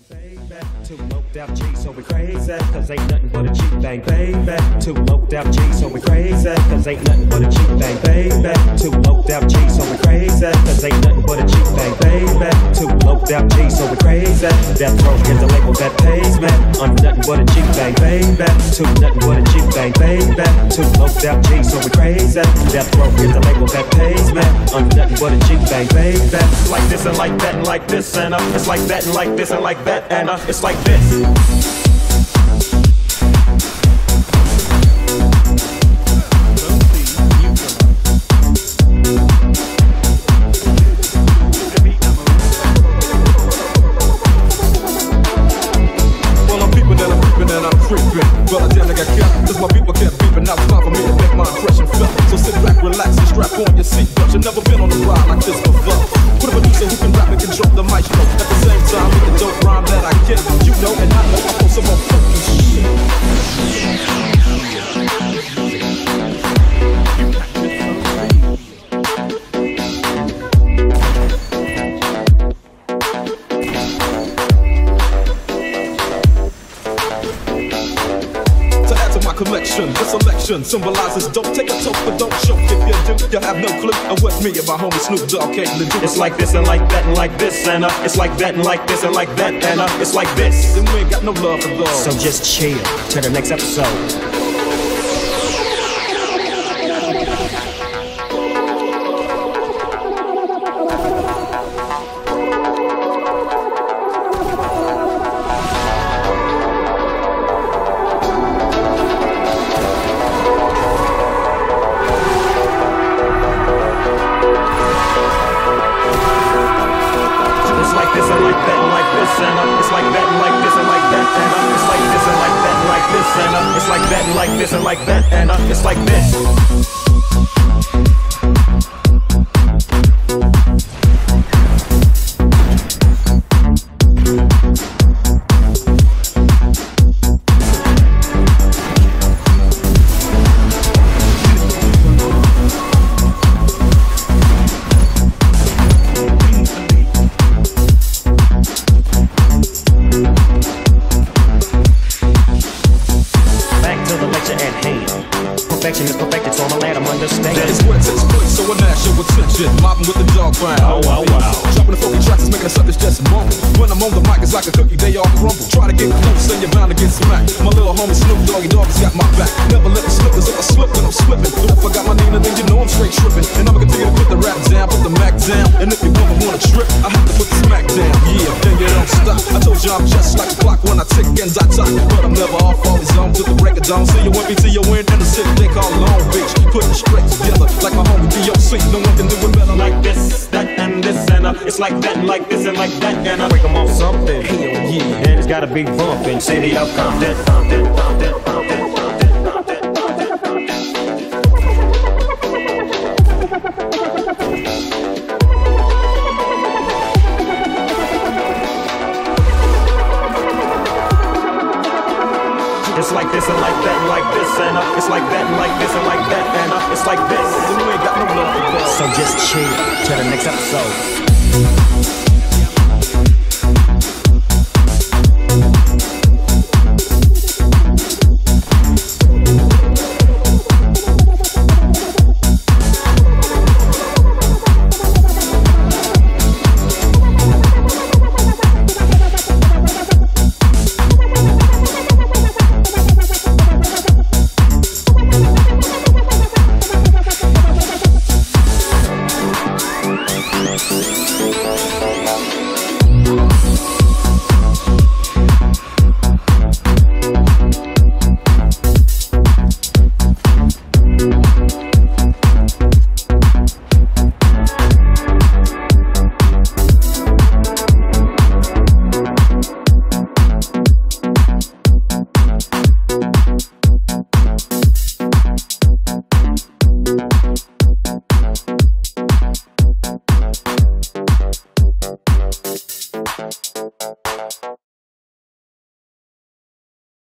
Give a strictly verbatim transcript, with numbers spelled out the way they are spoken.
Baby, too loped out G, so we crazy, cause ain't nothing but a cheap thing, baby. Too loped out G, so we crazy, cause ain't nothing but a cheap thing, baby. Too loped out G, so we crazy, cause ain't nothing but a cheap thing, baby. Too loped out G, so we crazy. Death Row is the label that pays me. I'm nothing but a cheap thing, baby. Too nothing but a cheap thing, baby. Too loped out G, so we crazy. Death Row is the label that pays me. I'm nothing but a cheap thing, baby. Like this and like that and like this and uh, it's like that and like this and like that and uh, it's like this. Well, I damn near got kept, cause my people kept beeping. Now it's time for me to make my impression felt. So sit back, relax, and strap on your seatbelt. You've never been on a ride like this before. Put a producer who can rap and control the maestro. At the same time, with the dope rhyme that I get. You know and I know I pull some more funky shit. Collection, the selection symbolizes don't take a toke but don't choke. If you do, you have no clue of what me and my homie Snoop Dogg came to do. It's like this and like that and like this and uh, it's like that and like this and like that and uh, it's like this. And we ain't got no love for those. So just chill till the next episode. It's like that and like this and like that and uh, it's like this. Perfection is perfected, so I'm glad I'm understanding. That is where it takes place, so I nash your attention. Mobbing with the dog pound. Oh, wow, wow. Dropping the funky tracks is making the suckers just mumble. When I'm on the mic, it's like a cookie, they all crumble. Try to get close and you're bound to get smacked. My little homie Snoop Doggy Dogg has got my back. Never let it slip, cause if I slip, then I'm slipping. But if I got my Nina, then you know I'm straight tripping. And I'ma continue to put the rap down, put the Mac down. And if you ever wanna trip, I have to put the smack down. Yeah, then you don't stop. I told you I'm just like a clock when I tick and I talk. But I'm never off, always on to the break of dawn. See you with me till you win in the city they call Long Beach. Put it straight together like my homie D O C. No one can do it better. Like this, that, and this, and uh, it's like that, and like this, and like that, and I break them off something. Hell yeah, and it's gotta be bumping. City of Compton, Compton, Compton, Compton, Compton, Compton. It's like this and like that and like this and uh, it's like that and like this and like that and uh, it's like this. And we ain't got no love for that. So just chill till the next episode.